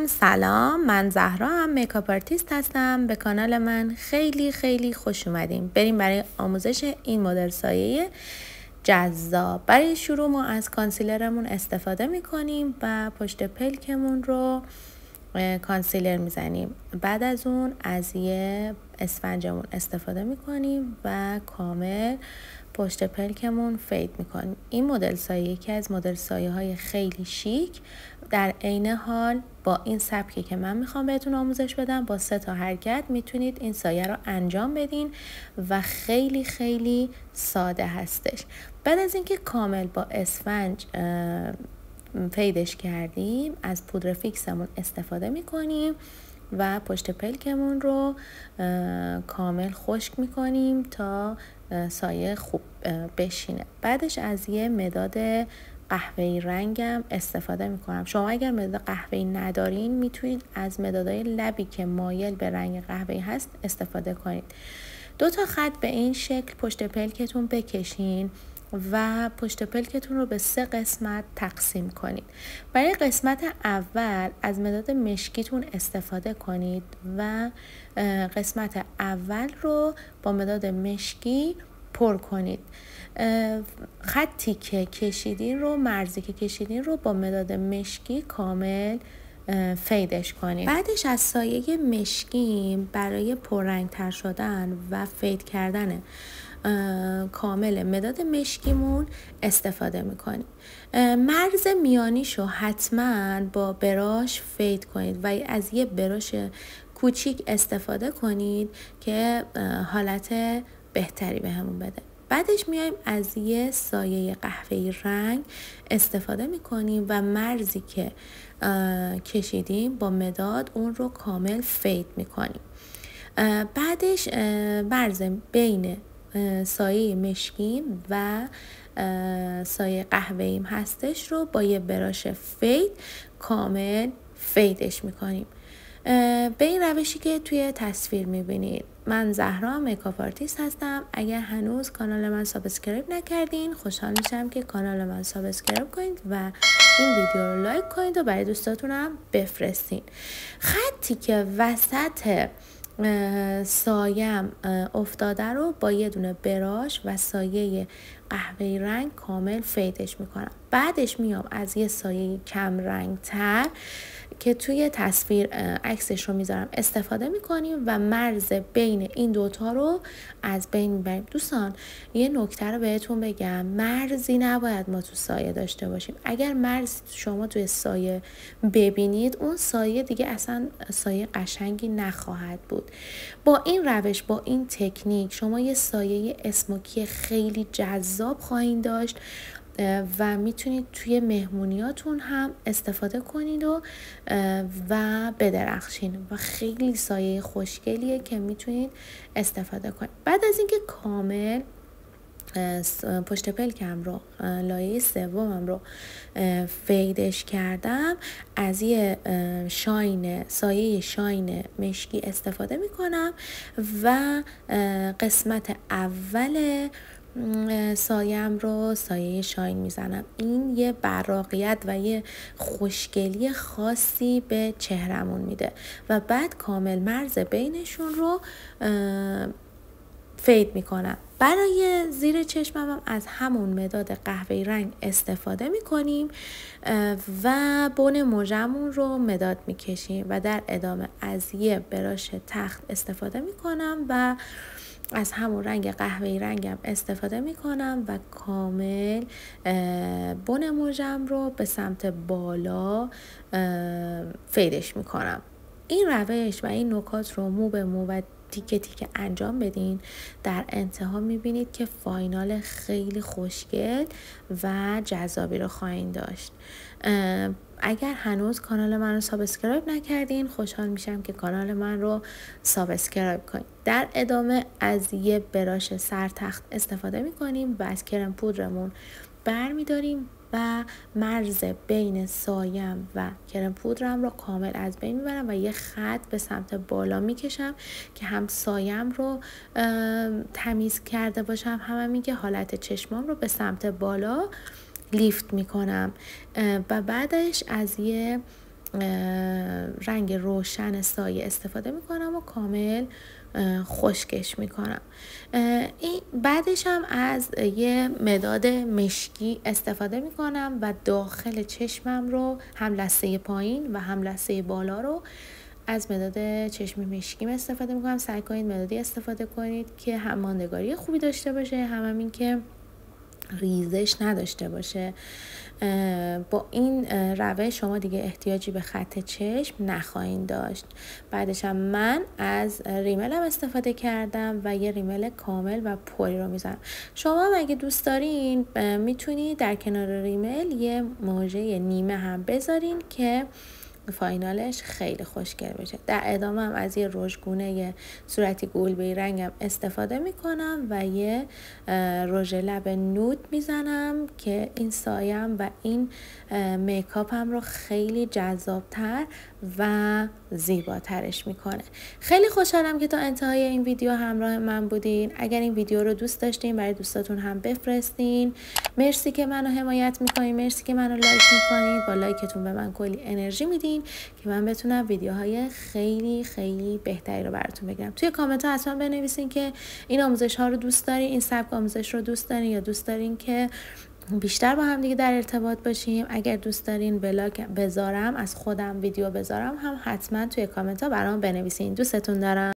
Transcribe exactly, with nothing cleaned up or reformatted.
سلام، من زهرا هم میکاپ آرتیست هستم. به کانال من خیلی خیلی خوش اومدیم. بریم برای آموزش این مدل سایه جذاب. برای شروع ما از کانسیلرمون استفاده میکنیم و پشت پلکمون رو کانسیلر میزنیم. بعد از اون از یه اسفنجمون استفاده میکنیم و کامل پشت پلکمون فید میکنیم. این مدل سایه یکی از مدل سایه های خیلی شیک، در عین حال با این سبکی که من میخوام بهتون آموزش بدم با سه تا حرکت میتونید این سایه رو انجام بدین و خیلی خیلی ساده هستش. بعد از اینکه کامل با اسفنج فیدش کردیم، از پودر فیکسمون استفاده میکنیم و پشت پلکمون رو کامل خشک میکنیم تا سایه خوب بشینه. بعدش از یه مداد قهوه‌ای رنگم استفاده میکنم. شما اگر مداد قهوه‌ای ندارین میتونید از مدادهای لبی که مایل به رنگ قهوه‌ای هست استفاده کنید. دو تا خط به این شکل پشت پلکتون بکشین و پشت پلکتون رو به سه قسمت تقسیم کنید. برای قسمت اول از مداد مشکیتون استفاده کنید و قسمت اول رو با مداد مشکی پر کنید. خطی که کشیدین رو مرزی که کشیدین رو با مداد مشکی کامل فیدش کنید. بعدش از سایه مشکی برای پررنگ تر شدن و فید کردن کامل مداد مشکیمون استفاده میکنیم. مرز میانیشو حتما با براش فید کنید و از یه براش کوچیک استفاده کنید که حالت بهتری بهمون بده. بعدش میایم از یه سایه قهوه‌ای رنگ استفاده میکنیم و مرزی که کشیدیم با مداد اون رو کامل فید میکنیم. بعدش مرز بین سایه مشکیم و سایه قهوه‌ایم هستش رو با یه براش فید کامل فیدش میکنیم. به این روشی که توی تصویر میبینید. من زهرا میکاپ آرتیست هستم. اگر هنوز کانال من سابسکرایب نکردین خوشحال میشم که کانال من سابسکرایب کنید و این ویدیو رو لایک کنید و برای دوستاتون هم بفرستین. خطی که وسط سایم افتاده رو با یه دونه براش و سایه قهوه‌ای رنگ کامل فیدش میکنم. بعدش میام از یه سایه کم رنگ تر که توی تصویر عکسش رو میذارم استفاده میکنیم و مرز بین این دوتا رو از بین میبریم. دوستان یه نکته رو بهتون بگم، مرزی نباید ما تو سایه داشته باشیم. اگر مرز شما توی سایه ببینید اون سایه دیگه اصلا سایه قشنگی نخواهد بود. با این روش با این تکنیک شما یه سایه اسموکی خیلی جذاب خواهید داشت و میتونید توی مهمونیاتون هم استفاده کنید و و بدرخشین و خیلی سایه خوشگلیه که میتونید استفاده کنید. بعد از اینکه کامل پشت پلکم رو لایه سومم رو فیدش کردم، از یه شاین سایه شاین مشکی استفاده میکنم و قسمت اول سایم رو سایه شاین میزنم. این یه براقیت و یه خوشگلی خاصی به چهرمون میده و بعد کامل مرز بینشون رو فید میکنم. برای زیر چشمم هم از همون مداد قهوه‌ای رنگ استفاده میکنیم و بن موژمون رو مداد میکشیم و در ادامه از یه براش تخت استفاده میکنم و از همون رنگ قهوه‌ای رنگم استفاده میکنم و کامل بن موژم رو به سمت بالا فیدش میکنم. این روش و این نکات رو مو به مو و تیکه تیکه انجام بدین. در انتها میبینید که فاینال خیلی خوشگل و جذابی رو خواهید داشت. اگر هنوز کانال من رو سابسکرایب نکردین خوشحال میشم که کانال من رو سابسکرایب کنید. در ادامه از یه براش سرتخت استفاده میکنیم و از کرم پودرمون بر میداریم و مرز بین سایم و کرم پودرم رو کامل از بین میبرم و یه خط به سمت بالا میکشم که هم سایم رو تمیز کرده باشم، هم همین که حالت چشمام رو به سمت بالا لیفت میکنم و بعدش از یه رنگ روشن سایه استفاده میکنم و کامل خشکش میکنم. این بعدش هم از یه مداد مشکی استفاده میکنم و داخل چشمم رو هم لثه پایین و هم لثه بالا رو از مداد چشم مشکیم استفاده میکنم. سعی کنید مدادی استفاده کنید که هم ماندگاری خوبی داشته باشه، هم, هم این که ریزش نداشته باشه. با این روش شما دیگه احتیاجی به خط چشم نخواهید داشت. بعدش هم من از ریملم استفاده کردم و یه ریمل کامل و پری رو میزنم. شما هم اگه دوست دارین میتونید در کنار ریمل یه موژه نیمه هم بذارین که فاینالش خیلی خوشگل بشه. در ادامه هم از یه رژگونه صورتی گلبه‌ای رنگم استفاده میکنم و یه رژ لب نود میزنم که این سایم و این میکاپم رو خیلی جذابتر و زیباترش میکنه. خیلی خوشحالم که تا انتهای این ویدیو همراه من بودین. اگر این ویدیو رو دوست داشتین برای دوستاتون هم بفرستین. مرسی که منو حمایت میکنین، مرسی که منو لایک میکنین. با لایکتون به من کلی انرژی میدین که من بتونم ویدیوهای خیلی خیلی بهتری رو براتون بگیرم. توی کامنت ها حتما بنویسین که این آموزش ها رو دوست دارین، این سبک آموزش رو دوست دارین یا دوست دارین که بیشتر با هم دیگه در ارتباط باشیم. اگر دوست دارین بلاگ بذارم، از خودم ویدیو بذارم، هم حتما توی کامنت ها برام بنویسین. دوستتون دارم.